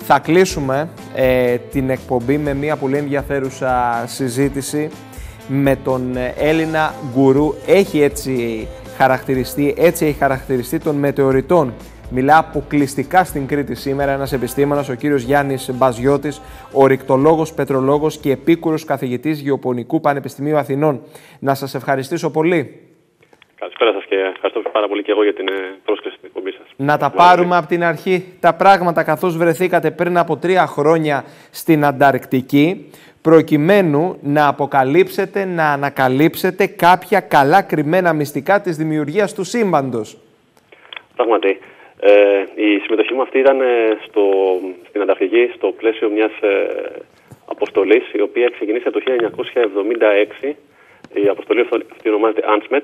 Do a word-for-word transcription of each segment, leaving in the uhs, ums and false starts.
Θα κλείσουμε ε, την εκπομπή με μια πολύ ενδιαφέρουσα συζήτηση με τον Έλληνα γκουρού. Έχει έτσι χαρακτηριστεί, έτσι έχει χαρακτηριστεί των μετεωριτών. Μιλά αποκλειστικά στην Κρήτη σήμερα ένας επιστήμονας, ο κύριος Γιάννης Μπαζιώτης, ορεικτολόγος, πετρολόγος και επίκουρος καθηγητής Γεωπονικού Πανεπιστημίου Αθηνών. Να σας ευχαριστήσω πολύ. Καλησπέρα σας και ευχαριστώ πάρα πολύ και εγώ για την πρόσκληση στην εκπομπή σας. Να τα πάρουμε από την αρχή τα πράγματα, καθώς βρεθήκατε πριν από τρία χρόνια στην Ανταρκτική, προκειμένου να αποκαλύψετε, να ανακαλύψετε κάποια καλά κρυμμένα μυστικά της δημιουργίας του σύμπαντος. Πράγματι. Ε, η συμμετοχή μου αυτή ήταν στο, στην Ανταρκτική στο πλαίσιο μιας ε, αποστολής, η οποία ξεκινήσε το χίλια εννιακόσια εβδομήντα έξι. Η αποστολή αυτή ονομάζεται ANSMET,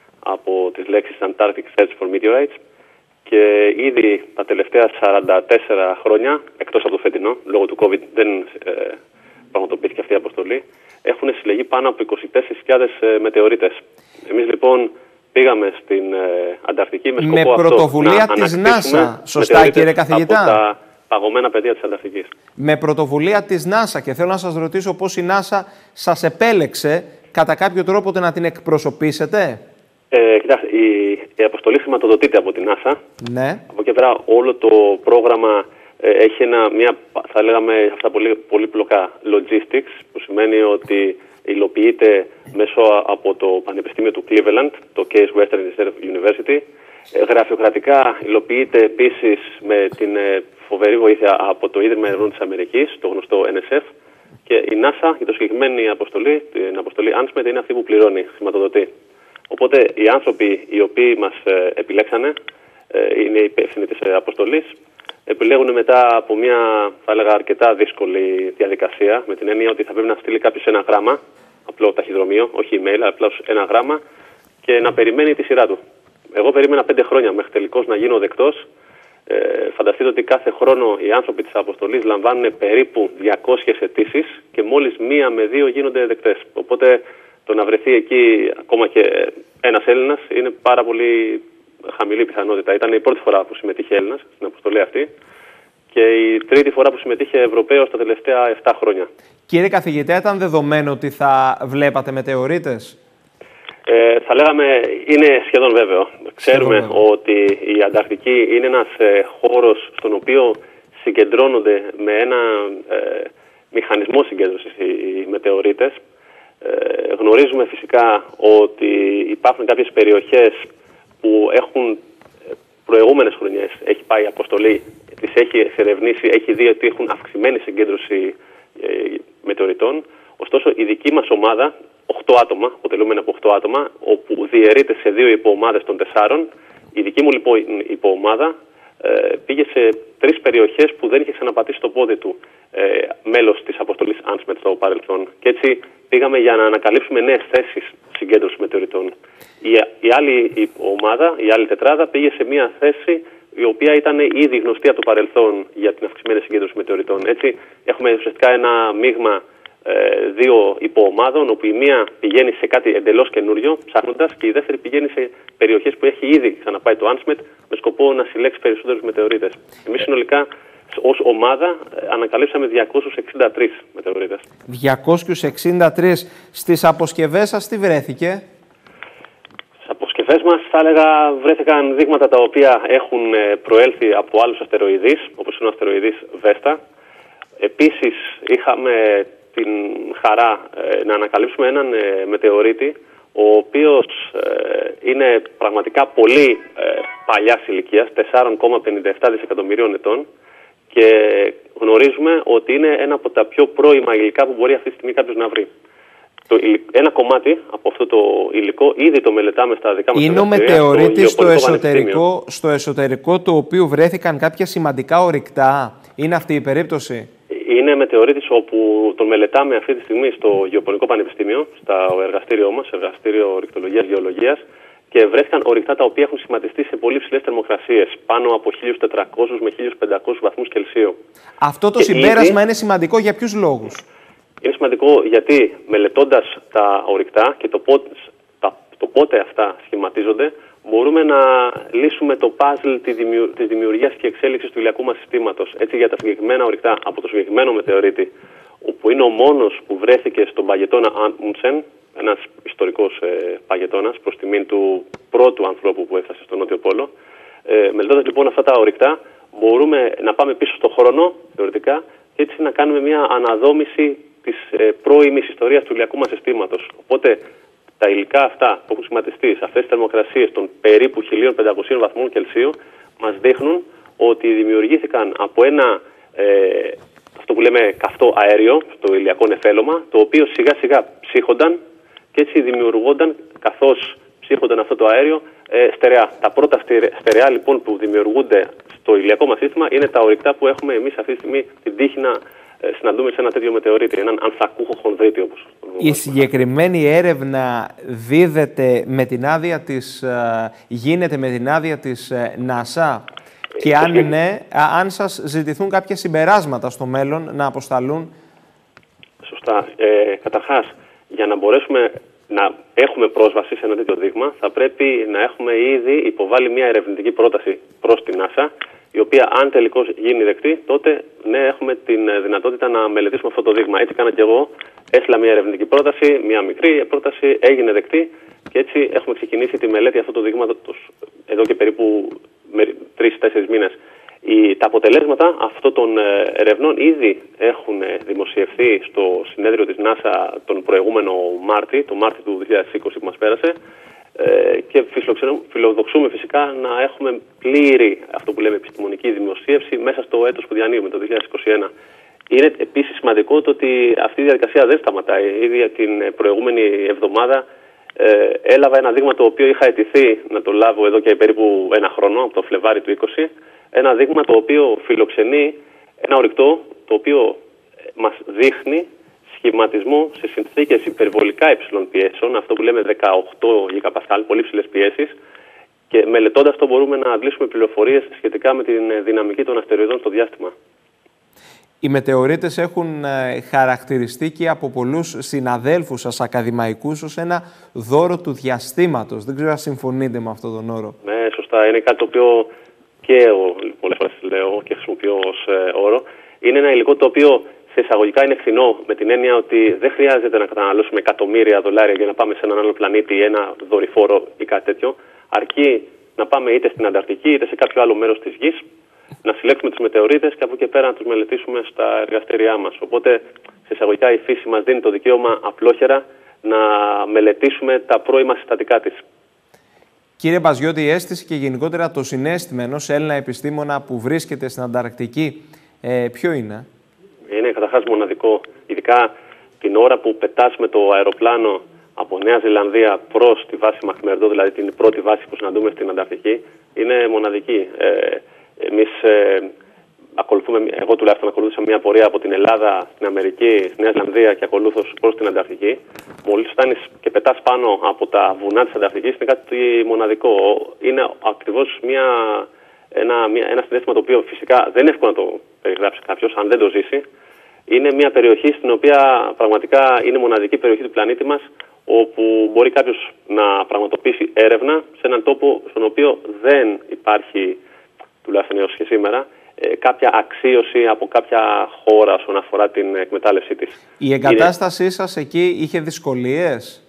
από τις λέξεις Antarctic Search for Meteorites, και ήδη τα τελευταία σαράντα τέσσερα χρόνια, εκτός από το φετινό, λόγω του COVID δεν ε, πραγματοποιήθηκε αυτή η αποστολή, έχουν συλλεγεί πάνω από είκοσι τέσσερις χιλιάδες ε, μετεωρίτες. Εμείς λοιπόν πήγαμε στην ε, Ανταρκτική με σκοπό με πρωτοβουλία αυτό της NASA, σωστά κύριε καθηγητά? Από τα παγωμένα πεδία της Ανταρκτικής. Με πρωτοβουλία της NASA, και θέλω να σας ρωτήσω πώς η NASA σας επέλεξε κατά κάποιο τρόπο να την εκπροσωπήσετε. Ε, κοιτάξτε, η, η αποστολή χρηματοδοτείται από την NASA. Ναι. Από εκεί πέρα όλο το πρόγραμμα ε, έχει ένα, μια, θα λέγαμε αυτά πολύ, πολύπλοκα logistics, που σημαίνει ότι υλοποιείται μέσω από το Πανεπιστήμιο του Cleveland, το Case Western University. Ε, γραφειοκρατικά υλοποιείται επίσης με την ε, φοβερή βοήθεια από το Ίδρυμα Ερευνών της Αμερικής, το γνωστό N S F. Και η NASA για το συγκεκριμένη αποστολή, την αποστολή ANSMET, είναι αυτή που πληρώνει, χρηματοδοτεί. Οπότε οι άνθρωποι οι οποίοι μας ε, επιλέξανε, ε, είναι υπεύθυνοι της ε, αποστολής, επιλέγουν μετά από μια, θα έλεγα, αρκετά δύσκολη διαδικασία, με την έννοια ότι θα πρέπει να στείλει κάποιος ένα γράμμα, απλό ταχυδρομείο, όχι email, απλά ένα γράμμα, και να περιμένει τη σειρά του. Εγώ περίμενα πέντε χρόνια μέχρι τελικώς να γίνω δεκτός. Ε, φανταστείτε ότι κάθε χρόνο οι άνθρωποι της αποστολής λαμβάνουν περίπου διακόσιες αιτήσεις και μόλις μία με δύο γίνονται δεκτές. Οπότε το να βρεθεί εκεί ακόμα και ένας Έλληνας είναι πάρα πολύ χαμηλή πιθανότητα. Ήταν η πρώτη φορά που συμμετείχε Έλληνας στην αποστολή αυτή και η τρίτη φορά που συμμετείχε Ευρωπαίος τα τελευταία επτά χρόνια. Κύριε καθηγητά, ήταν δεδομένο ότι θα βλέπατε μετεωρίτες? Ε, θα λέγαμε είναι σχεδόν βέβαιο. Ξέρουμε βέβαια ότι η Ανταρκτική είναι ένας ε, χώρος στον οποίο συγκεντρώνονται με ένα ε, μηχανισμό συγκέντρωσης οι, οι μετεωρίτες. Ε, γνωρίζουμε φυσικά ότι υπάρχουν κάποιες περιοχές που έχουν προηγούμενες χρονιές, έχει πάει η αποστολή, τις έχει εξερευνήσει, έχει δει ότι έχουν αυξημένη συγκέντρωση ε, μετεωριτών. Ωστόσο η δική μας ομάδα, οκτώ άτομα, αποτελούμενα από οκτώ άτομα, όπου διαιρείται σε δύο υποομάδες των τεσσάρων, η δική μου λοιπόν υποομάδα ε, πήγε σε τρεις περιοχές που δεν είχε ξαναπατήσει το πόδι του ε, μέλος της αποστολής ANSMET στο παρελθόν. Και έτσι πήγαμε για να ανακαλύψουμε νέες θέσεις συγκέντρωσης μετεωριτών. Η, η άλλη ομάδα, η άλλη τετράδα, πήγε σε μια θέση η οποία ήταν ήδη γνωστή από το παρελθόν για την αυξημένη συγκέντρωση μετεωριτών. Έτσι έχουμε ουσιαστικά ένα μείγμα ε, δύο υποομάδων, όπου η μία πηγαίνει σε κάτι εντελώς καινούριο, ψάχνοντας, και η δεύτερη πηγαίνει σε περιοχές που έχει ήδη ξαναπάει το ANSMET με σκοπό να συλλέξει περισσότερους μετεωρίτες. Εμείς συνολικά ως ομάδα ανακαλύψαμε διακόσιους εξήντα τρεις μετεωρίτες. διακόσιους εξήντα τρεις. Στις αποσκευές σας τι βρέθηκε? Στις αποσκευές μας θα έλεγα βρέθηκαν δείγματα τα οποία έχουν προέλθει από άλλους αστεροειδείς, όπως είναι ο αστεροειδής Βέστα. Επίσης είχαμε την χαρά ε, να ανακαλύψουμε έναν ε, μετεωρίτη, ο οποίος ε, είναι πραγματικά πολύ ε, παλιάς ηλικίας, τέσσερα κόμμα πενήντα επτά δισεκατομμυρίων ετών, και γνωρίζουμε ότι είναι ένα από τα πιο πρώιμα υλικά που μπορεί αυτή τη στιγμή κάποιος να βρει. Το, ένα κομμάτι από αυτό το υλικό ήδη το μελετάμε στα δικά μας εργαστήρια. Είναι ο μετεωρίτη στο εσωτερικό, στο εσωτερικό του οποίου βρέθηκαν κάποια σημαντικά ορυκτά. Είναι αυτή η περίπτωση? Είναι μετεωρίτης όπου τον μελετάμε αυτή τη στιγμή στο Γεωπονικό Πανεπιστήμιο, στο εργαστήριό μας, εργαστήριο ορυκτολογίας γεωλογίας, και βρέθηκαν ορυκτά τα οποία έχουν σχηματιστεί σε πολύ ψηλές θερμοκρασίες, πάνω από χίλιους τετρακόσιους με χίλιους πεντακόσιους βαθμούς Κελσίου. Αυτό το και συμπέρασμα ήδη είναι σημαντικό για ποιους λόγους? Είναι σημαντικό γιατί μελετώντας τα ορυκτά και το πότε, τα, το πότε αυτά σχηματίζονται, μπορούμε να λύσουμε το puzzle της δημιουργίας και εξέλιξης του ηλιακού μας συστήματος. Έτσι, για τα συγκεκριμένα ορυκτά από το συγκεκριμένο μετεωρίτη, όπου είναι ο μόνος που βρέθηκε στον παγετώνα Amundsen, ένας ιστορικός ε, παγετώνας, προς τιμήν του πρώτου ανθρώπου που έφτασε στον Νότιο Πόλο. Ε, μελετώντας λοιπόν αυτά τα ορυκτά, μπορούμε να πάμε πίσω στον χρόνο, θεωρητικά, και έτσι να κάνουμε μια αναδόμηση της ε, πρώιμης ιστορίας του ηλιακού μας συστήματος. Οπότε, τα υλικά αυτά που έχουν σχηματιστεί σε αυτές τις θερμοκρασίες των περίπου χίλια πεντακόσιων βαθμών Κελσίου μας δείχνουν ότι δημιουργήθηκαν από ένα ε, αυτό που λέμε καυτό αέριο, το ηλιακό νεφέλωμα, το οποίο σιγά σιγά ψύχονταν και έτσι δημιουργούνταν, καθώς ψύχονταν αυτό το αέριο, ε, στερεά. Τα πρώτα στερεά λοιπόν που δημιουργούνται στο ηλιακό μας σύστημα είναι τα ορυκτά που έχουμε εμείς αυτή τη στιγμή την τύχη να ε, συναντούμε σε ένα τέτοιο μετεωρίτη, έναν ανθρακούχο χονδρίτη όπως. Η συγκεκριμένη έρευνα δίδεται με την άδεια της, γίνεται με την άδεια της NASA και αν ναι, αν σας ζητηθούν κάποια συμπεράσματα στο μέλλον να αποσταλούν. Σωστά. Ε, καταρχάς, για να μπορέσουμε να έχουμε πρόσβαση σε ένα τέτοιο δείγμα, θα πρέπει να έχουμε ήδη υποβάλει μια ερευνητική πρόταση προς την NASA, η οποία αν τελικώς γίνει δεκτή, τότε ναι, έχουμε την δυνατότητα να μελετήσουμε αυτό το δείγμα. Έτσι έκανα και εγώ. Έστειλα μια ερευνητική πρόταση, μια μικρή πρόταση, έγινε δεκτή και έτσι έχουμε ξεκινήσει τη μελέτη αυτού του δείγματος εδώ και περίπου τρεις τέσσερις μήνες. Οι, τα αποτελέσματα αυτών των ερευνών ήδη έχουν δημοσιευθεί στο συνέδριο της NASA τον προηγούμενο Μάρτι, το Μάρτι του δύο χιλιάδες είκοσι που μας πέρασε, ε, και φιλοδοξούμε φυσικά να έχουμε πλήρη, αυτό που λέμε, επιστημονική δημοσίευση μέσα στο έτος που διανύουμε, το δύο χιλιάδες είκοσι ένα. Είναι επίσης σημαντικό το ότι αυτή η διαδικασία δεν σταματάει. Ήδη την προηγούμενη εβδομάδα ε, έλαβα ένα δείγμα το οποίο είχα αιτηθεί να το λάβω εδώ και περίπου ένα χρόνο, από το Φλεβάρι του είκοσι. Ένα δείγμα το οποίο φιλοξενεί ένα ορυκτό το οποίο μας δείχνει σχηματισμό σε συνθήκες υπερβολικά υψηλών πιέσεων, αυτό που λέμε δεκαοκτώ γιγαπασκάλ, πολύ ψηλές πιέσεις, και μελετώντας το μπορούμε να αντλήσουμε πληροφορίες σχετικά με την δυναμική των αστεροειδών στο διάστημα. Οι μετεωρίτες έχουν χαρακτηριστεί και από πολλούς συναδέλφους σας ακαδημαϊκούς ως ένα δώρο του διαστήματος. Δεν ξέρω αν συμφωνείτε με αυτόν τον όρο. Ναι, σωστά. Είναι κάτι το οποίο και εγώ πολλές φορές λέω και χρησιμοποιώ ως ε, όρο. Είναι ένα υλικό το οποίο σε εισαγωγικά είναι φθηνό, με την έννοια ότι δεν χρειάζεται να καταναλώσουμε εκατομμύρια δολάρια για να πάμε σε έναν άλλο πλανήτη ή ένα δορυφόρο ή κάτι τέτοιο. Αρκεί να πάμε είτε στην Ανταρκτική είτε σε κάποιο άλλο μέρος της Γης, να συλλέξουμε τους μετεωρίτες και από εκεί πέρα να τους μελετήσουμε στα εργαστήριά μας. Οπότε, σε εισαγωγικά, η φύση μας δίνει το δικαίωμα απλόχερα να μελετήσουμε τα πρώιμα συστατικά της. Κύριε Μπαζιώτη, η αίσθηση και γενικότερα το συναίσθημα ενός Έλληνα επιστήμονα που βρίσκεται στην Ανταρκτική, ε, ποιο είναι? Είναι καταρχάς μοναδικό. Ειδικά την ώρα που πετάς με το αεροπλάνο από Νέα Ζηλανδία προς τη βάση Μακμερντό, δηλαδή την πρώτη βάση που συναντούμε στην Ανταρκτική, είναι μοναδική. Ε, εμείς ε, ακολουθούμε, εγώ τουλάχιστον ακολούθησα μια πορεία από την Ελλάδα στην Αμερική, στη Νέα Ζηλανδία και ακολούθως προς την Ανταρκτική. Μόλις φτάνεις και πετάς πάνω από τα βουνά της Ανταρκτικής, είναι κάτι μοναδικό. Είναι ακριβώς μια, ένα, μια, ένα συναίσθημα το οποίο φυσικά δεν είναι εύκολο να το περιγράψει κάποιος αν δεν το ζήσει. Είναι μια περιοχή στην οποία πραγματικά είναι μοναδική περιοχή του πλανήτη μας, όπου μπορεί κάποιος να πραγματοποιήσει έρευνα σε έναν τόπο στον οποίο δεν υπάρχει, τουλάχιστον έως και σήμερα, κάποια αξίωση από κάποια χώρα όσον αφορά την εκμετάλλευσή της. Η εγκατάστασή είναι... σας εκεί είχε δυσκολίες?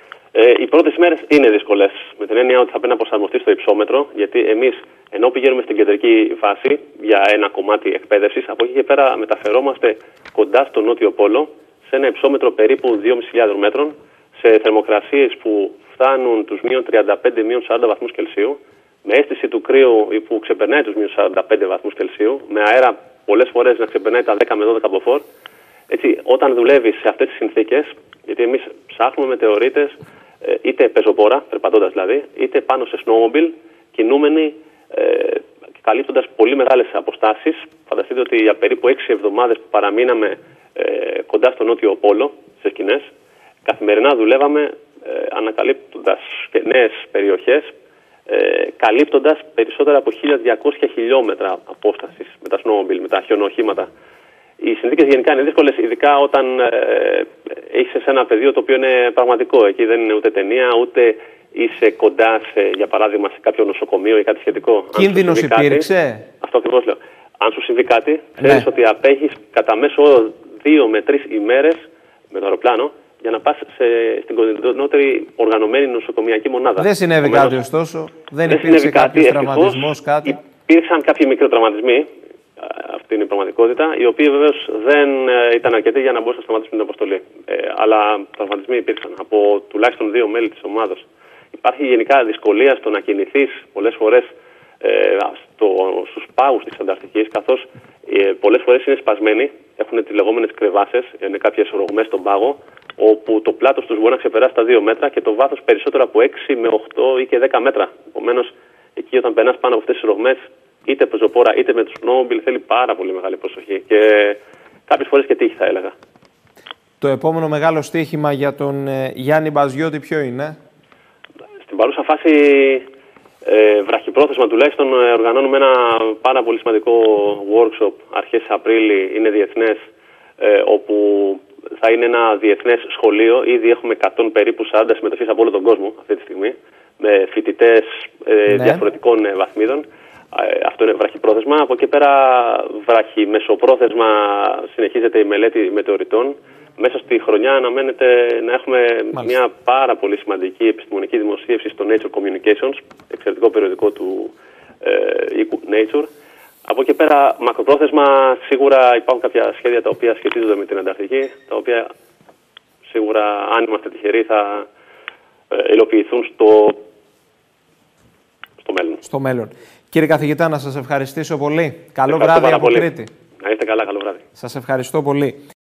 Ε, οι πρώτες μέρες είναι δύσκολες, με την έννοια ότι θα πρέπει να προσαρμοστεί στο υψόμετρο, γιατί εμείς ενώ πηγαίνουμε στην κεντρική βάση για ένα κομμάτι εκπαίδευσης, από εκεί και πέρα μεταφερόμαστε κοντά στο Νότιο Πόλο, σε ένα υψόμετρο περίπου δύο χιλιάδες πεντακόσια μέτρων, σε θερμοκρασίες που φτάνουν τους μείον τριάντα πέντε με σαράντα βαθμούς Κελσίου, με αίσθηση του κρύου που ξεπερνάει τους μείον σαράντα πέντε βαθμούς Κελσίου, με αέρα πολλές φορές να ξεπερνάει τα δέκα με δώδεκα μποφόρ. Έτσι, όταν δουλεύεις σε αυτές τις συνθήκες, γιατί εμείς ψάχνουμε μετεωρίτες είτε πεζοπόρα, περπατώντας δηλαδή, είτε πάνω σε snowmobile, κινούμενοι, ε, καλύπτοντας πολύ μεγάλες αποστάσεις. Φανταστείτε ότι για περίπου έξι εβδομάδες που παραμείναμε ε, κοντά στο Νότιο Πόλο, σε σκηνές, καθημερινά δουλεύαμε ε, ανακαλύπτοντας νέες περιοχές, ε, καλύπτοντας περισσότερα από χίλια διακόσια χιλιόμετρα απόστασης με τα snowmobile, με τα χιονοχήματα. Οι συνθήκες γενικά είναι δύσκολες, ειδικά όταν ε, έχεις ένα πεδίο το οποίο είναι πραγματικό. Εκεί δεν είναι ούτε ταινία, ούτε είσαι κοντά, σε, για παράδειγμα, σε κάποιο νοσοκομείο ή κάτι σχετικό. Κίνδυνος υπήρξε. Κάτι, αυτό ακριβώς λέω. Αν σου συμβεί κάτι, ξέρεις ναι. ότι απέχεις κατά μέσο όρο δύο με τρεις ημέρες με το αεροπλάνο για να πας σε, στην κοντινότερη οργανωμένη νοσοκομιακή μονάδα. Δεν συνέβη Ομένως, κάτι ωστόσο, δεν, δεν υπήρξε κάποιος τραυματισμός, κάτι. Υπήρξαν κάποιοι μικροτραυματισμοί, αυτή είναι η πραγματικότητα, οι οποίοι βεβαίως δεν ήταν αρκετοί για να μπορούσαν να σταματήσουν την αποστολή. Ε, αλλά τραυματισμοί υπήρξαν από τουλάχιστον δύο μέλη της ομάδας. Υπάρχει γενικά δυσκολία στο να κινηθείς πολλές φορές ε, στο, στους πάγους της Ανταρκτικής, καθώς ε, πολλές φορές είναι σπασμένοι, έχουν τις λεγόμενες κρεβάσες, είναι κάποιες ρογμές στον πάγο, όπου το πλάτος τους μπορεί να ξεπεράσει τα δύο μέτρα και το βάθος περισσότερο από έξι με οκτώ ή και δέκα μέτρα. Επομένως, εκεί όταν περνάς πάνω από αυτές τις ρογμές, είτε πεζοπόρα είτε με το snowmobile, θέλει πάρα πολύ μεγάλη προσοχή και κάποιες φορές και τύχη, θα έλεγα. Το επόμενο μεγάλο στοίχημα για τον ε, Γιάννη Μπαζιώτη ποιο είναι? Στην παρούσα φάση, ε, βραχυπρόθεσμα τουλάχιστον, ε, οργανώνουμε ένα πάρα πολύ σημαντικό workshop αρχές Απρίλη, είναι διεθνές, ε, όπου θα είναι ένα διεθνές σχολείο. Ήδη έχουμε εκατό περίπου σαράντα συμμετοχές από όλο τον κόσμο αυτή τη στιγμή, με φοιτητές ε, ναι. διαφορετικών ε, βαθμίδων. Ε, αυτό είναι βραχυπρόθεσμα. Από εκεί πέρα, βραχιμεσοπρόθεσμα, συνεχίζεται η μελέτη μετεωρητών. Μέσα στη χρονιά αναμένεται να έχουμε Μάλιστα. μια πάρα πολύ σημαντική επιστημονική δημοσίευση στο Nature Communications, εξαιρετικό περιοδικό του ε, οίκου Nature. Από εκεί πέρα, μακροπρόθεσμα, σίγουρα υπάρχουν κάποια σχέδια τα οποία σχετίζονται με την Ανταρκτική, τα οποία σίγουρα, αν είμαστε τυχεροί, θα ε, υλοποιηθούν στο, στο μέλλον. Στο μέλλον. Κύριε καθηγητά, να σας ευχαριστήσω πολύ. Καλό βράδυ από Κρήτη. Να είστε καλά, καλό βράδυ. Σας ευχαριστώ πολύ.